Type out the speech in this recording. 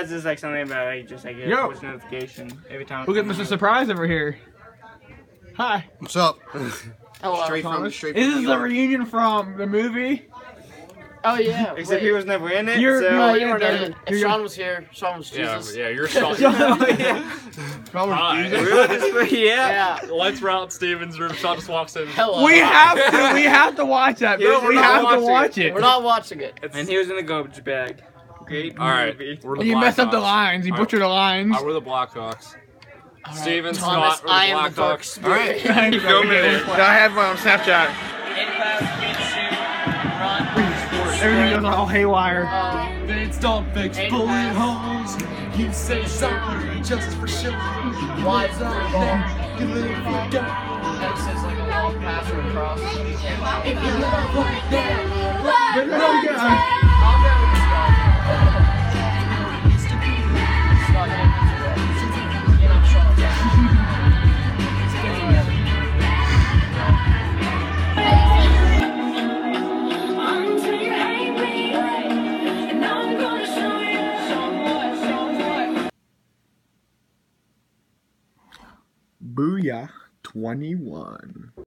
has is like something about like just like a push notification every time. Look at Mr. Surprise over here. Hi. What's up? Hello. Straight from This New is York. a reunion from the movie. Oh yeah. Except he was never in it. You're- so Oh, you're- you weren't in it. If you're- Sean was here, Sean was Jesus. Yeah, you're Sean. Probably yeah. Yeah. Lights were out in Steven's room. Sean just walks in. Hello. We have to watch that, bro. We're We not have to watching watch it. We're not watching it. And he was in the garbage bag. Great All right, movie. we're the You messed up the Blackhawks. lines. You butchered the lines. We're the Blackhawks. Steven, Thomas, Scott, we're the I am the dark Blackhawks. spirit. I have one on Snapchat. Everything goes all haywire. Vince don't fix bullet holes. You say sorry just for sure. Why is that? You live your God. That says like a long pass or a cross. If you love like that, I'll go with Scott. Scott Higgins. You know, Sean. Booyah 21.